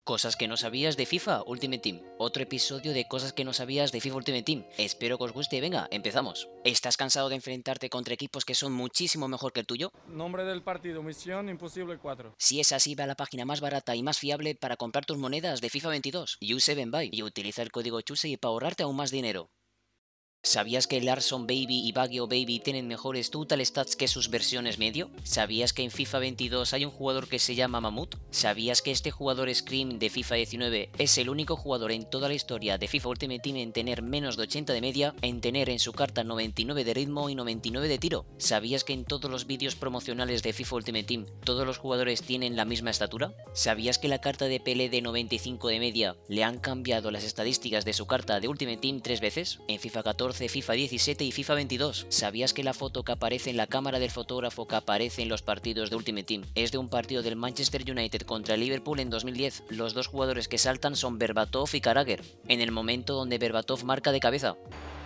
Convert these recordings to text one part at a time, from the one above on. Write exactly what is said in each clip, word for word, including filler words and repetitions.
Cosas que no sabías de FIFA Ultimate Team. Otro episodio de cosas que no sabías de FIFA Ultimate Team. Espero que os guste y venga, empezamos. ¿Estás cansado de enfrentarte contra equipos que son muchísimo mejor que el tuyo? Nombre del partido, Misión Imposible cuatro. Si es así, ve a la página más barata y más fiable para comprar tus monedas de FIFA veintidós, U seven Buy, y utiliza el código CHUSEY para ahorrarte aún más dinero. ¿Sabías que Larson Baby y Baggio Baby tienen mejores total stats que sus versiones medio? ¿Sabías que en FIFA veintidós hay un jugador que se llama Mamut? ¿Sabías que este jugador Scream de FIFA diecinueve es el único jugador en toda la historia de FIFA Ultimate Team en tener menos de ochenta de media, en tener en su carta noventa y nueve de ritmo y noventa y nueve de tiro? ¿Sabías que en todos los vídeos promocionales de FIFA Ultimate Team todos los jugadores tienen la misma estatura? ¿Sabías que la carta de Pelé de noventa y cinco de media le han cambiado las estadísticas de su carta de Ultimate Team tres veces? En FIFA catorce, FIFA diecisiete y FIFA veintidós. ¿Sabías que la foto que aparece en la cámara del fotógrafo que aparece en los partidos de Ultimate Team es de un partido del Manchester United contra el Liverpool en dos mil diez? Los dos jugadores que saltan son Berbatov y Carragher, en el momento donde Berbatov marca de cabeza.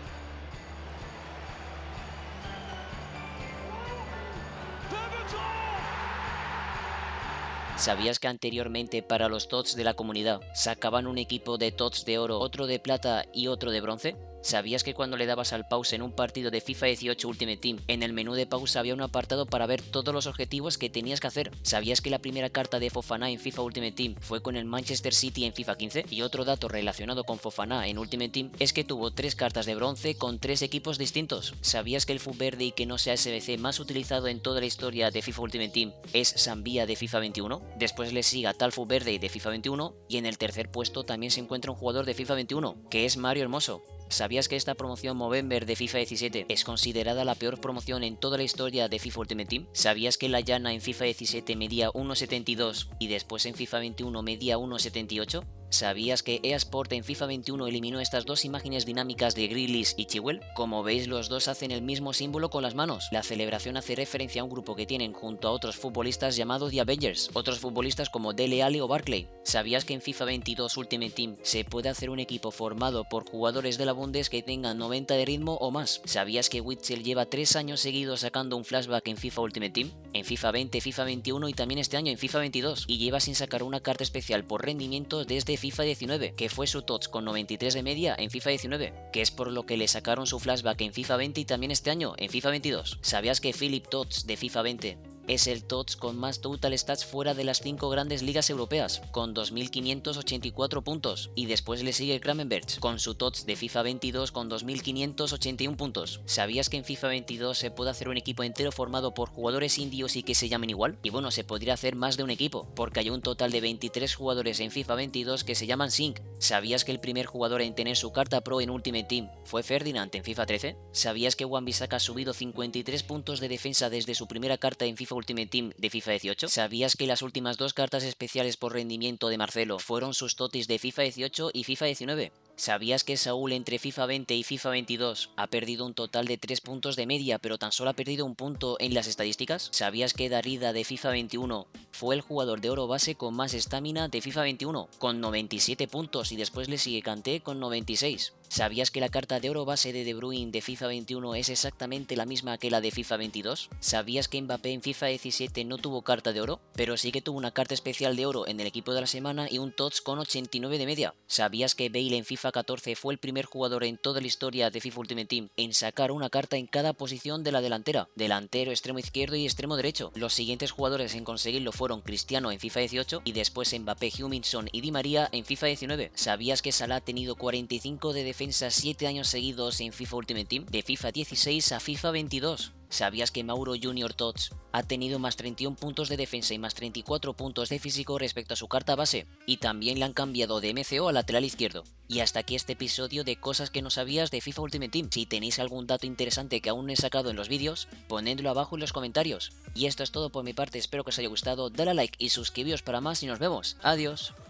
¿Sabías que anteriormente para los T O T S de la comunidad sacaban un equipo de T O T S de oro, otro de plata y otro de bronce? ¿Sabías que cuando le dabas al pause en un partido de FIFA dieciocho Ultimate Team, en el menú de pausa había un apartado para ver todos los objetivos que tenías que hacer? ¿Sabías que la primera carta de Fofana en FIFA Ultimate Team fue con el Manchester City en FIFA quince? Y otro dato relacionado con Fofana en Ultimate Team es que tuvo tres cartas de bronce con tres equipos distintos. ¿Sabías que el F U verde y que no sea S B C más utilizado en toda la historia de FIFA Ultimate Team es Sambía de FIFA veintiuno? Después le sigue Talfu verde de FIFA veintiuno y en el tercer puesto también se encuentra un jugador de FIFA veintiuno, que es Mario Hermoso. ¿Sabías que esta promoción Movember de FIFA diecisiete es considerada la peor promoción en toda la historia de FIFA Ultimate Team? ¿Sabías que la llana en FIFA diecisiete medía uno setenta y dos y después en FIFA veintiuno medía uno setenta y ocho? ¿Sabías que E A Sport en FIFA veintiuno eliminó estas dos imágenes dinámicas de Grealish y Chilwell? Como veis, los dos hacen el mismo símbolo con las manos. La celebración hace referencia a un grupo que tienen junto a otros futbolistas llamado The Avengers, otros futbolistas como Dele Alli o Barkley. ¿Sabías que en FIFA veintidós Ultimate Team se puede hacer un equipo formado por jugadores de la Bundes que tengan noventa de ritmo o más? ¿Sabías que Witsel lleva tres años seguidos sacando un flashback en FIFA Ultimate Team? En FIFA veinte, FIFA veintiuno y también este año en FIFA veintidós, y lleva sin sacar una carta especial por rendimiento desde FIFA diecinueve, que fue su T O T S con noventa y tres de media en FIFA diecinueve, que es por lo que le sacaron su flashback en FIFA veinte y también este año en FIFA veintidós. ¿Sabías que Philip T O T S de FIFA veinte es el T O T S con más total stats fuera de las cinco grandes ligas europeas, con dos mil quinientos ochenta y cuatro puntos, y después le sigue Kramenberch con su T O T S de FIFA veintidós con dos mil quinientos ochenta y uno puntos? ¿Sabías que en FIFA veintidós se puede hacer un equipo entero formado por jugadores indios y que se llamen igual? Y bueno, se podría hacer más de un equipo, porque hay un total de veintitrés jugadores en FIFA veintidós que se llaman Sync. ¿Sabías que el primer jugador en tener su carta pro en Ultimate Team fue Ferdinand en FIFA trece? ¿Sabías que Wan-Bissaka ha subido cincuenta y tres puntos de defensa desde su primera carta en FIFA Ultimate Team de FIFA dieciocho? ¿Sabías que las últimas dos cartas especiales por rendimiento de Marcelo fueron sus totis de FIFA dieciocho y FIFA diecinueve? ¿Sabías que Saúl entre FIFA veinte y FIFA veintidós ha perdido un total de tres puntos de media, pero tan solo ha perdido un punto en las estadísticas? ¿Sabías que Darida de FIFA veintiuno fue el jugador de oro base con más estamina de FIFA veintiuno, con noventa y siete puntos, y después le sigue Kanté con noventa y seis? ¿Sabías que la carta de oro base de De Bruyne de FIFA veintiuno es exactamente la misma que la de FIFA veintidós? ¿Sabías que Mbappé en FIFA diecisiete no tuvo carta de oro, pero sí que tuvo una carta especial de oro en el equipo de la semana y un T O T S con ochenta y nueve de media? ¿Sabías que Bale en FIFA catorce fue el primer jugador en toda la historia de FIFA Ultimate Team en sacar una carta en cada posición de la delantera? Delantero, extremo izquierdo y extremo derecho. Los siguientes jugadores en conseguirlo fueron Cristiano en FIFA dieciocho y después Mbappé, Huminson y Di María en FIFA diecinueve. ¿Sabías que Salah ha tenido cuarenta y cinco de defensa siete años seguidos en FIFA Ultimate Team, de FIFA dieciséis a FIFA veintidós? ¿Sabías que Mauro Junior T O T S ha tenido más treinta y uno puntos de defensa y más treinta y cuatro puntos de físico respecto a su carta base? Y también le han cambiado de M C O a lateral izquierdo. Y hasta aquí este episodio de cosas que no sabías de FIFA Ultimate Team. Si tenéis algún dato interesante que aún no he sacado en los vídeos, ponedlo abajo en los comentarios. Y esto es todo por mi parte, espero que os haya gustado, dale a like y suscribíos para más y nos vemos. Adiós.